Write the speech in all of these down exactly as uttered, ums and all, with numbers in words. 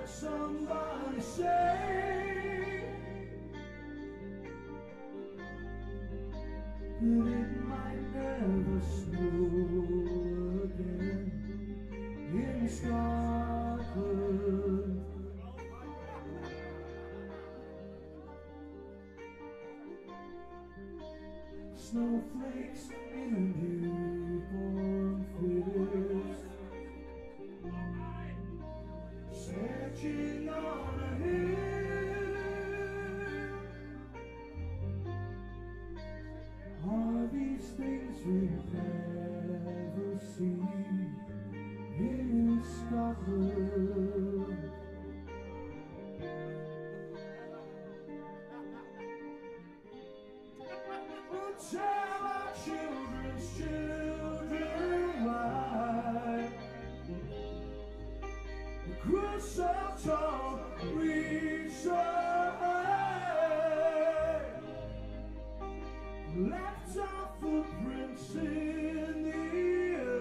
Somebody say that it might never snow again in Scotland. Snowflakes in a newborn fetus, searching on a hill. Are these things we never see in Scotland? We'll tell our children's children why the cross so tall, reach so high, left our footprints in the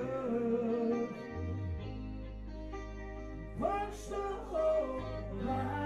earth, punched the hole right